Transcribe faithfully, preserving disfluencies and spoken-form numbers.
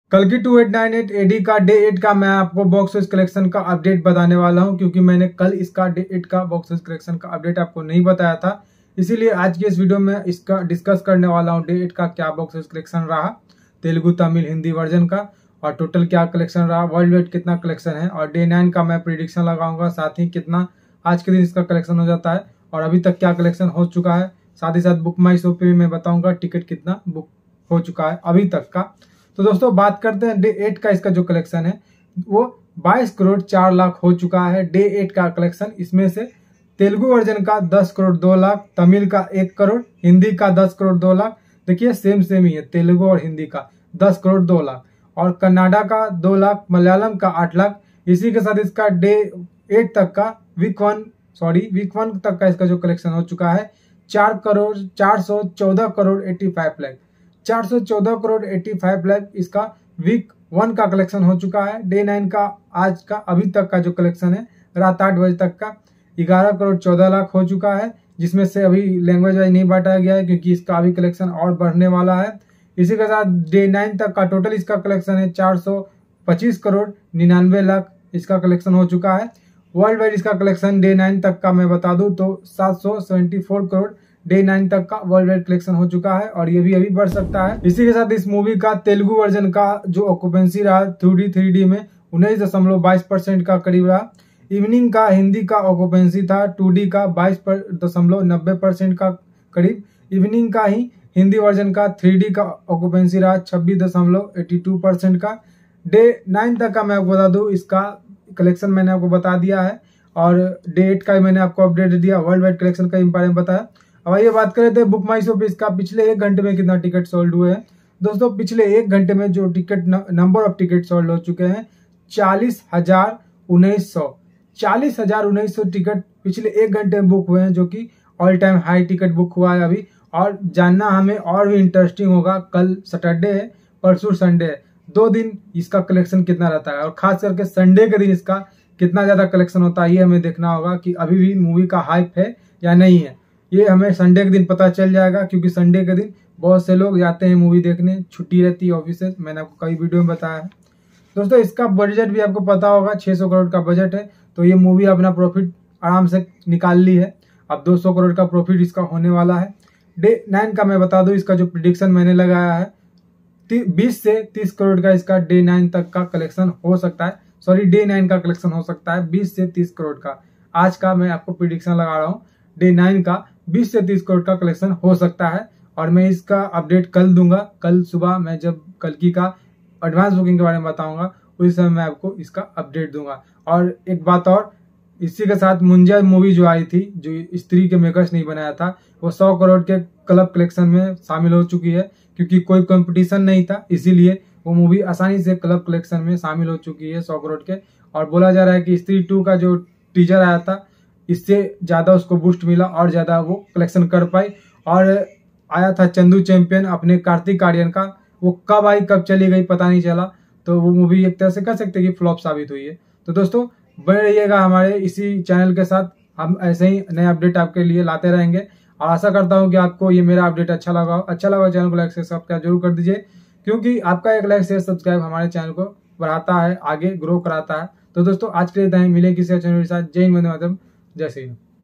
कल की two eight nine eight AD का डे एट का मैं आपको बॉक्स ऑफिस कलेक्शन का अपडेट बताने वाला हूं, क्योंकि मैंने कल इसका डे एट का बॉक्स ऑफिस कलेक्शन का अपडेट आपको नहीं बताया था। इसीलिए आज की इस वीडियो में इसका डिस्कस करने वाला हूं डे एट का क्या बॉक्स ऑफिस कलेक्शन रहा, तेलुगु तमिल हिंदी वर्जन का, और टोटल क्या कलेक्शन रहा, वर्ल्ड वाइड कितना कलेक्शन है, और डे नाइन का मैं प्रिडिक्शन लगाऊंगा, साथ ही कितना आज के दिन इसका कलेक्शन हो जाता है और अभी तक क्या कलेक्शन हो चुका है। साथ ही साथ बुक माई शो पे भी मैं बताऊंगा टिकट कितना बुक हो चुका है अभी तक का। तो दोस्तों बात करते हैं डे एट का। इसका जो कलेक्शन है वो बाईस करोड़ चार लाख हो चुका है डे एट का कलेक्शन। इसमें से तेलुगु वर्जन का दस करोड़ दो लाख, तमिल का एक करोड़, हिंदी का दस करोड़ दो लाख। देखिए सेम सेम ही है, तेलुगु और हिंदी का दस करोड़ दो लाख, और कन्नाडा का दो लाख, मलयालम का आठ लाख। इसी के साथ इसका डे एट तक का week one sorry week one तक का इसका जो कलेक्शन हो चुका है चार करोड़ चार सौ चौदह करोड़ एट्टी फाइव लाख चार सौ चौदह करोड़ पचासी लाख इसका वीक वन का कलेक्शन हो चुका है। डे नाइन का आज का अभी तक का जो कलेक्शन है रात आठ बजे तक का ग्यारह करोड़ चौदह लाख हो चुका है, जिसमें से अभी लैंग्वेज वाइज नहीं बांटा गया है क्योंकि इसका अभी कलेक्शन और बढ़ने वाला है। इसी के साथ डे नाइन तक का टोटल इसका कलेक्शन है चार सौ पच्चीस करोड़ निन्यानवे लाख इसका कलेक्शन हो चुका है। वर्ल्ड वाइड इसका कलेक्शन डे नाइन तक का मैं बता दूं तो सात सौ seventy four crore day nine तक का वर्ल्ड वाइड कलेक्शन हो चुका है, और ये भी अभी बढ़ सकता है। इसी के साथ इस मूवी का तेलुगु वर्जन का जो ऑक्यूपेंसी रहा टू डी थ्री डी में उन्नीस दशमलव बाईस परसेंट का करीब रहा। इवनिंग का हिंदी का ऑक्यूपेंसी था टू डी का बाईस दशमलव नब्बे परसेंट का करीब। इवनिंग का ही हिंदी वर्जन का थ्री डी का ऑक्यूपेंसी रहा छब्बीस दशमलव एटी टू परसेंट का। डे नाइन तक का मैं आपको बता दूं इसका कलेक्शन मैंने आपको बता दिया है, और डे एट का मैंने आपको अपडेट दिया, वर्ल्ड वाइड कलेक्शन का बारे में बताया। अब आइए बात करें थे बुक माई शो पे इसका पिछले एक घंटे में कितना टिकट सोल्ड हुए हैं। दोस्तों पिछले एक घंटे में जो ticket number of ticket sold हो चुके हैं चालीस हजार उन्नीस सौ चालीस हजार उन्नीस सौ टिकट पिछले एक घंटे में बुक हुए हैं, जो कि all time high ticket book हुआ है अभी। और जानना हमें और भी इंटरेस्टिंग होगा, कल सैटरडे है, परसों संडे है, दो दिन इसका कलेक्शन कितना रहता है, और खास करके संडे के दिन इसका कितना ज्यादा कलेक्शन होता है ये हमें देखना होगा कि अभी भी मूवी का हाइप है या नहीं है। ये हमें संडे के दिन पता चल जाएगा, क्योंकि संडे के दिन बहुत से लोग जाते हैं मूवी देखने, छुट्टी रहती है ऑफिस से, मैंने आपको कई वीडियो में बताया है। दोस्तों इसका बजट भी आपको पता होगा, छह सौ करोड़ का बजट है, तो ये मूवी अपना प्रॉफिट आराम से निकाल ली है। अब दो सौ करोड़ का प्रॉफिट इसका होने वाला है। डे नाइन का मैं बता दूं इसका जो प्रिडिक्शन मैंने लगाया है बीस से तीस करोड़ का इसका डे नाइन तक का कलेक्शन हो सकता है। सॉरी डे नाइन का कलेक्शन हो सकता है बीस से तीस करोड़ का। आज का मैं आपको प्रिडिक्शन लगा रहा हूँ डे नाइन का बीस से तीस करोड़ का कलेक्शन हो सकता है, और मैं इसका अपडेट कल दूंगा। कल सुबह मैं जब कल की का एडवांस बुकिंग के बारे में बताऊंगा उस समय मैं आपको इसका अपडेट दूंगा। और एक बात और, इसी के साथ मुंजा मूवी जो आई थी, जो स्त्री के मेकर्स नहीं बनाया था, वो सौ करोड़ के क्लब कलेक्शन में शामिल हो चुकी है, क्योंकि कोई कंपटीशन नहीं था, इसीलिए वो मूवी आसानी से क्लब कलेक्शन में शामिल हो चुकी है सौ करोड़ के। और बोला जा रहा है कि स्त्री टू का जो टीजर आया था इससे ज्यादा उसको बूस्ट मिला और ज्यादा वो कलेक्शन कर पाई। और आया था चंदू चैंपियन अपने कार्तिक आर्यन का, वो कब आई कब चली गई पता नहीं चला, तो वो मूवी एक तरह से कह सकते हैं कि फ्लॉप साबित हुई है। तो दोस्तों बने रहिएगा हमारे इसी चैनल के साथ, हम ऐसे ही नए अपडेट आपके लिए लाते रहेंगे, और आशा करता हूं कि आपको ये मेरा अपडेट अच्छा लगा हो। अच्छा लगा चैनल को लाइक शेयर सब्सक्राइब जरूर कर दीजिए, क्योंकि आपका एक लाइक शेयर सब्सक्राइब हमारे चैनल को बढ़ाता है, आगे ग्रो कराता है। तो दोस्तों आज के लिए मिले किसी चैनल के साथ। जय हिंद, वंदे मातरम, जय श्री राम।